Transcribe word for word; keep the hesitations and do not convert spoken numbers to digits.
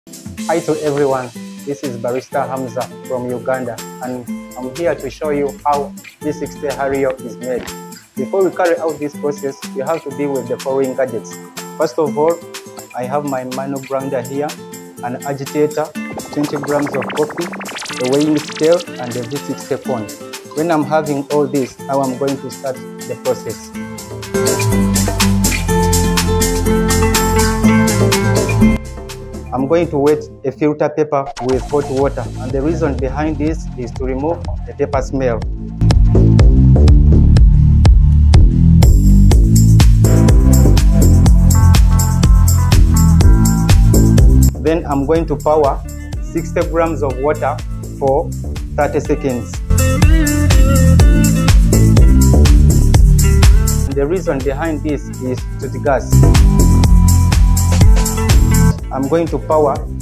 Hi to everyone, this is Barista Hamza from Uganda, and I'm here to show you how V sixty Hario is made. Before we carry out this process, you have to deal with the following gadgets. First of all, I have my manual grinder here, an agitator, twenty grams of coffee, a weighing scale, and the V sixty cone. When I'm having all this, now I'm going to start the process. I'm going to wet a filter paper with hot water, and the reason behind this is to remove the paper smell. Then I'm going to pour sixty grams of water for thirty seconds. And the reason behind this is to the gas. I'm going to pour